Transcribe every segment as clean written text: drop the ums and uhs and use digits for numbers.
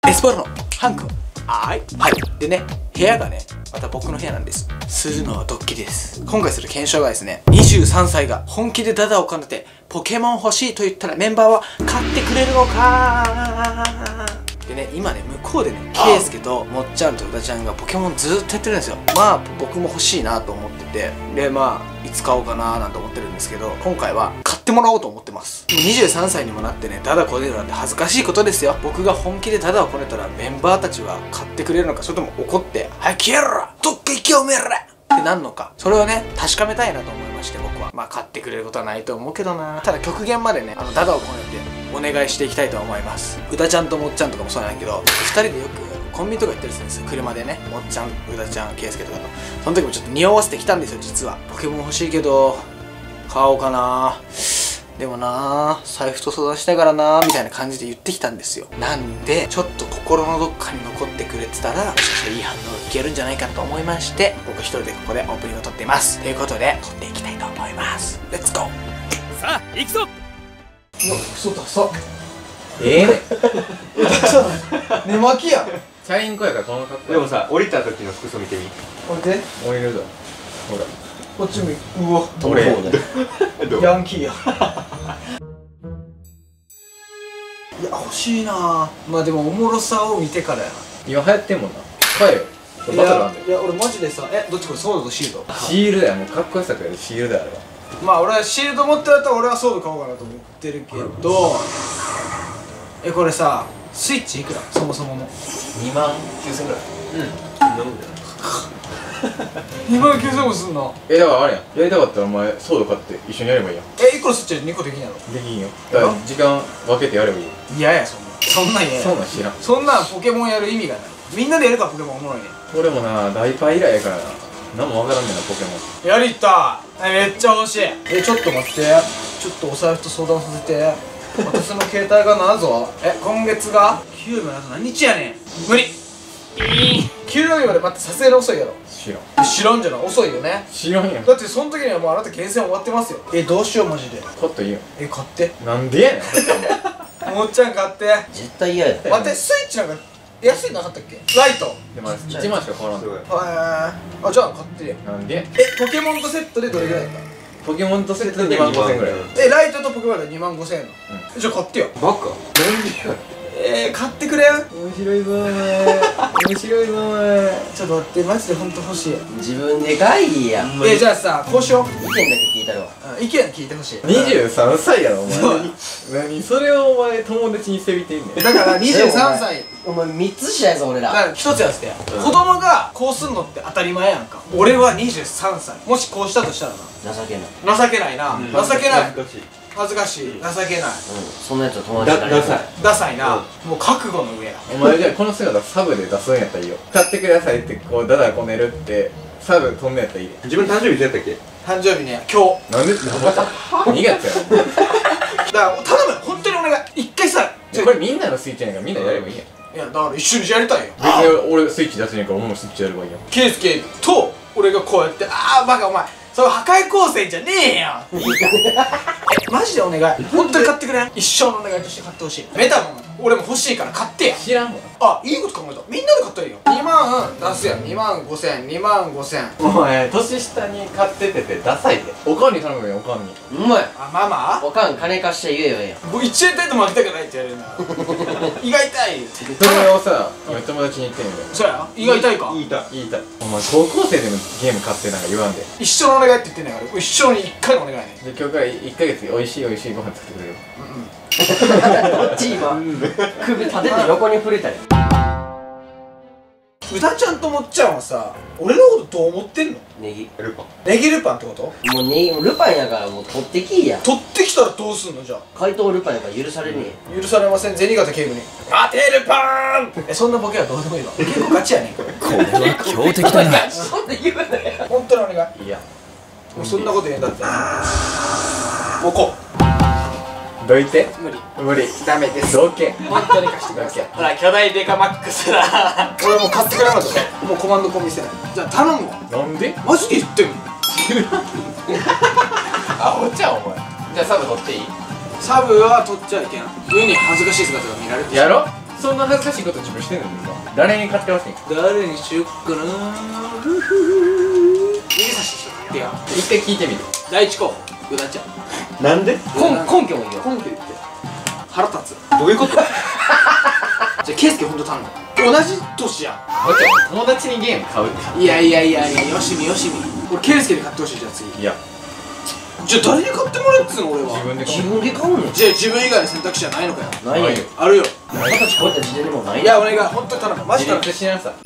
エスポールのハン君。はい。でね、部屋がね、また僕の部屋なんです。するのはドッキリです。今回する検証がですね、23歳が本気でダダを兼ねてポケモン欲しいと言ったらメンバーは買ってくれるのか。でね、今ね、向こうでね、ケイスケともっちゃんとうだちゃんがポケモンずーっとやってるんですよ。まあ僕も欲しいなと思ってて、でまあいつ買おうかななんて思ってるんですけど、今回は買ってもらおうと思ってます。23歳にもなってね、ダダこねるなんて恥ずかしいことですよ。僕が本気でダダをこねたらメンバーたちは買ってくれるのか、それとも怒って「はい消えろ、どっか行けおめえら!」ってなんのか、それをね確かめたいなと思いまして、僕はまあ買ってくれることはないと思うけどな。ただ極限までね、ダダをこねてお願いしていきたいと思います。うだちゃんともっちゃんとかもそうなんだけど、2人でよくコンビニとか行ったりするんですよ、車でね。もっちゃん、うだちゃん、ケイスケとかと。その時もちょっと匂わせてきたんですよ、実は。ポケモン欲しいけど買おうかな、でもな財布と相談したいからなみたいな感じで言ってきたんですよ。なんでちょっと心のどっかに残ってくれてたら、もしかしたらいい反応がいけるんじゃないかと思いまして、僕一人でここでオープニングを撮っています。ということで撮っていきたいと思います。レッツゴー。 さあ行くぞ。 うわ、クソダサ。寝巻きやん。 チャリンコやからこの格好。 でもさ、降りた時の服装見てみ。 これで降りるぞ。ほらこっちもうわ、 俺ヤンキーや。いや欲しいな。まあでもおもろさを見てからやな。 今流行ってんもんな。買えよ。これバトルあんだよ。 いや俺マジでさ、どっちこれソードとシールド？ シールだよ。もうかっこよさくやるシールだよあれは。 まあ俺はシールド持ってるやったら俺はソード買おうかなと思ってるけど、これさスイッチいくらそもそもの。 2万9000ぐらい。 2万9000もすんの？ だからあれやん、やりたかったらお前ソード買って一緒にやればいいやん。 1個のスイッチで2個できんやろ？ できんよ。だから時間分けてやればいいよ。 嫌やそんなん嫌や。 そんなん知らん。 そんなんポケモンやる意味がない。みんなでやるからポケモンおもろいね。 俺もなダイパー以来やからな、何も分からんねんなポケモン。 やりたい。めっちゃ欲しい。ちょっと待って、ちょっとお財布と相談させて。私の携帯が何ぞ。今月が給料のあと何日やねん。無理。給料日まで待って、さすがに遅いやろ。 知らん。 知らんじゃない、遅いよね。 知らんやん。 だってその時にはもうあなた厳選終わってますよ。どうしようマジで。 買っていいよ。 買って。 なんでやねん。 もっちゃん買って。 絶対嫌や。 待って、スイッチなんか安いのなかったっけ？ライト。 でもあれ1万しか変わらんの。 じゃあ買ってよ。 なんで？ ポケモンとセットでどれぐらいだった？ ポケモンとセットで2万5000円ぐらい。 ライトとポケモンで2万5000円の。じゃあ買ってよ。 バカ。 買ってくれ。 面白いぞお前。面白いぞお前。 ちょっと待って、マジで本当欲しい。 自分でかいや。 じゃあさ、こうしよう。 意見だけ聞いたるわ。 意見聞いてほしい。 23歳やろお前。 そう。 何それをお前友達にせびてんねん。 だから23歳。 お前3つ下やぞ俺ら。 だから一つやって。子供がこうすんのって当たり前やんか。俺は23歳。もしこうしたとしたらな。 情けない。 情けないな。情けない。 恥ずかしい。 恥ずかしい。情けない。 そんなやつは友達になれない。 ダサいな。もう覚悟の上や。 お前じゃあこの姿サブで出すんやったらいいよ。買ってくださいってこうダダこねるってサブ飛んだやったらいいで。 自分誕生日いつやったっけ？ 誕生日ね、今日。 なんで2月やろ。 だから頼むよ、本当にお願い。一回さ、 これみんなのスイッチやねんからみんなやればいいやん。 いやだから一緒にやりたいよ。 別に俺スイッチ出せねえからお前もスイッチやればいいやん。 ケイスケと俺がこうやって、バカお前それ破壊光線じゃねえよ。マジでお願い、本当に買ってくれん。一生のお願いとして買ってほしい。メタモン俺も欲しいから買ってや。 知らんわ。 いいこと考えた。みんなで買ったらいいよ。2万出すやん。2万5000、2万5000。 お前年下に買っててダサいで。おかんに頼むよおかんに。 うまい。 ママおかん金貸して言えよええやん。 僕1円たりとも負けたくないって言われるな。胃が痛いって。 それをさ今友達に言ってんだよ。 そうや、胃が痛いか。 言いた。 言いたい。お前高校生でもゲーム買ってなんか言わんで。 一生のお願いって言ってんだから、一生に1回のお願いね。 で今日から1ヶ月美味しいご飯作ってくれる。 どっち今首立てて横に振れたり。 うだちゃんともっちゃんはさ、俺のことどう思ってんの？ ネギ。 ルパン。 ネギルパンってこと？ もうネギルパンやからもう取ってきいや。 取ってきたらどうすんのじゃあ。 怪盗ルパンやから許されねえ。 許されません、銭形警部に。当てるパーン。そんなボケはどうでもいいわ。結構ガチやねん。これは強敵だな。 そんな言うなよ。 本当にお願い。 いやもうそんなこと言うんだって。もうこう。 どいて。 無理。ダメです。 どけ。 本当に貸してください。ほら、巨大デカマックスだ。俺もう買ってくれなかった。もうコマンドコンビせない。じゃあ頼むわ。 なんで？ マジで言ってんの？ おっちゃんお前。じゃあサブ取っていい？ サブは取っちゃいけん。上に恥ずかしい姿が見られて。 やろ？ そんな恥ずかしいこと自分してるんですか？誰に買ってほしいん？ 誰にしよっかな。ふふふ。指差ししてってや。 一回聞いてみる。 第一候補うだちゃん。 なんで？ 根拠もいいよ。 根拠言って腹立つ。 どういうこと？ じゃあケイスケほんと頼む。同じ年やもちろん友達にゲーム買うってん。いやいやいやいや、よしみよしみ。俺ケイスケで買ってほしい。じゃあ次。 いやじゃあ誰に買ってもらうっつうの俺は。 自分で買自う。 分で買うねん。 じゃあ自分以外の選択肢はないのかよ。 ないよ。 あるよ。 20歳超えた時点でもうないいやお願い、ほんとに頼む。マジ自頼む。 立しなさい。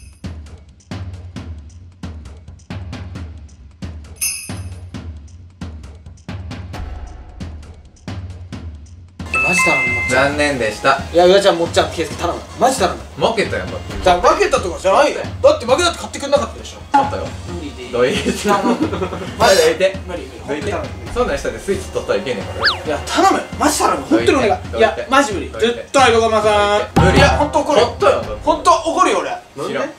マジ頼む。 残念でした。 いやうだちゃんもっちゃんケイスケ頼む。マジ頼む。 負けたやんだって。 だから負けたとかじゃないよ。だって負けたって買ってくんなかったでしょ。 勝ったよ。 無理でどいて。 頼む。 マジでどいて。 無理無理。 どいてほんと頼む。。 そんなんしたらスイッチ取ったらいけんねんから。 いや頼む。マジ頼む。ほんとにお願い。いやマジ無理。 どいて絶対どこまさん。 無理いやほんと怒るよ。 勝ったよ。 ほんと怒るよ俺。 知らん。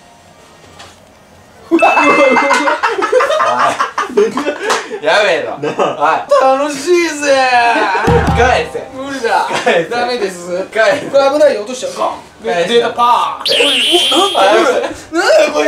やべえな。は楽しいぜい。返せ。 無理だ返せダメです返せ。 これ危ないよ落としちゃうか返せデータパーおなんだこれ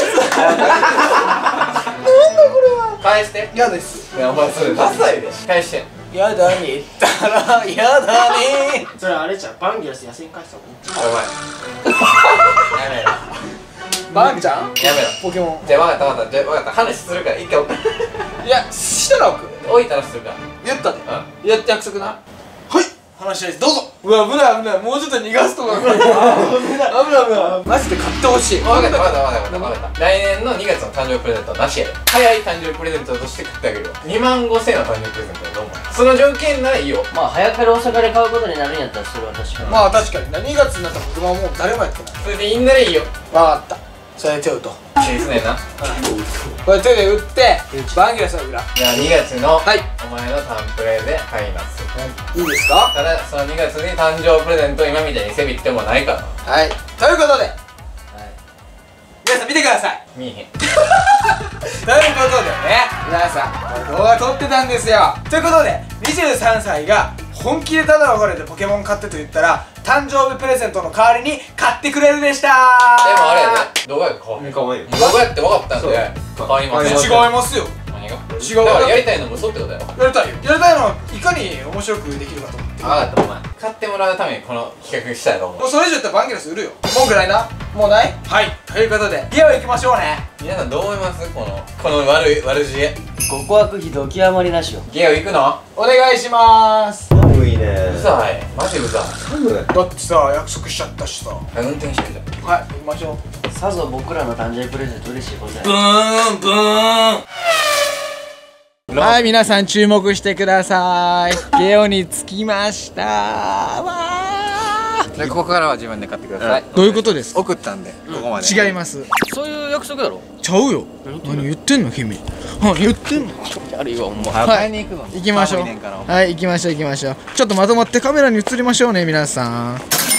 返して。 やですいやお前それダサいで。返して。 やだねったらやだねそれあれじゃん。バンギラス野生に返したもん。 お前。やめろ。 バンちゃんやめろ。 ポケモじゃあ分かった分かった。じゃあ分かった。話するから一回置く。 ンいやしたら置く置いたらするから。 言ったでうん。 やって約束なはい話し合いですどうぞうわ危ない危ないもうちょっと逃がすとか危ない危ないマジで買ってほしい分かった分かった分かった分かった。来年の2月の誕生日プレゼントはなしやで。早い誕生日プレゼントとして買ってあげるわ。25000円の誕生日プレゼントはどう思う？その条件ならいいよ。 まあ早から大阪で買うことになるんやったらそれは確かに。 まあ確かにな2月になったら僕はもう誰もやってないそれでいいんならいいよ。 分かったそれで手を打とういいですねんな。 これ手で打ってバンギラスの裏じゃあ2月のはいお前のタンプレで買います。 いいですかただその2月に誕生日プレゼント今みたいにせびってもないから。 はいということで皆さん見てください見えへん。 ということでね皆さんこれ動画撮ってたんですよということで23歳が本気でただ別れてポケモン買ってと言ったら誕生日プレゼントの代わりに買ってくれるでしたでもあれやで、動画や変わんねん。 かわいいよ。 動画やって分かったんで変わりません。 違いますよ何が？ 違うだからやりたいのも嘘ってことやろ。 やりたいよやりたいのはいかに面白くできるかと思って分かったお前。買ってもらうためにこの企画したいと思う。 もうそれ以上やったらバンギラス売るよ文句ないなもうないはいということでゲオ行きましょうね皆さんどう思います？この悪知恵。 極悪非道極まりなしよ。 ゲオ行くの？ お願いします寒いね。 うざい。マジうざい。 寒い。 だってさ約束しちゃったしさは運転してるじゃん。 い行きましょうさぞ僕らの誕生日プレゼント嬉しいことや。 ブーンブーンはい皆さん注目してくださいゲオに着きましたわでここからは自分で買ってください。 どういうことですか送ったんでここまで。 違いますそういう約束だろ。 ちゃうよ何言ってんの君言ってんのあるいはほんま。 買いに行くの。 行きましょう寒いねんからはい行きましょう行きましょうちょっとまとまってカメラに映りましょうね皆さん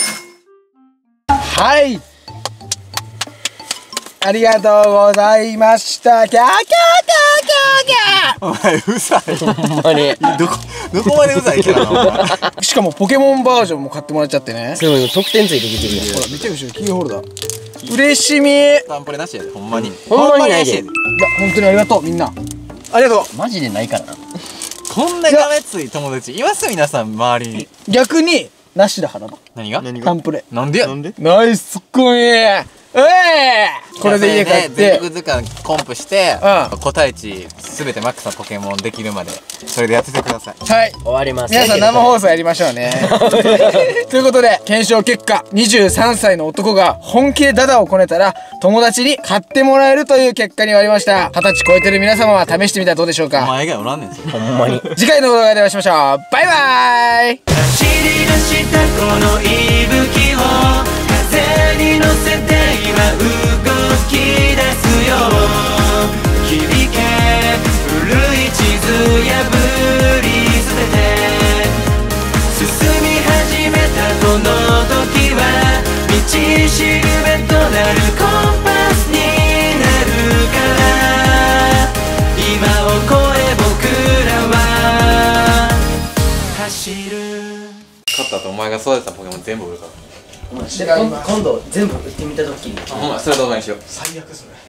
はいありがとうございましたキャーキャーキャーキャーキャーお前うざい。 ほんまに。 どこまでうざいキャラなの？お前しかもポケモンバージョンも買ってもらっちゃってねでも今得点ついてきてるやん。 ほら見て後ろキーホルダー嬉しみいやタンプレなしやでほんまに。 ほんまにないで。 本当にありがとうみんなありがとマジでないからな。 こんながめつい友達います皆さん周りに。 う逆になしだからな何が？ タンプレなんでや？ なんで？ ナイスコイこれで家帰っ全て力図鑑コンプしてうん個体値すべてマックスのポケモンできるまでそれでやっててください。 はい終わります。 皆さん生放送やりましょうねということで検証結果23歳の男が本気でダダをこねたら友達に買ってもらえるという結果に終わりました20歳超えてる皆様は試してみたらどうでしょうおか前以外おらんねんそれ。 ほんまに。 次回の動画でお会いしましょうバイバイ走り出したこの息吹を風に乗せて今動き出すよ響け古い地図破り捨てて進み始めたこの時は道しるべとなるコンパスになるから今を超え僕らは走る勝った後お前が育てたポケモン全部売るから。 で今度全部売ってみたドッキリ。 ほんまそれ動画にしよう。 最悪それ。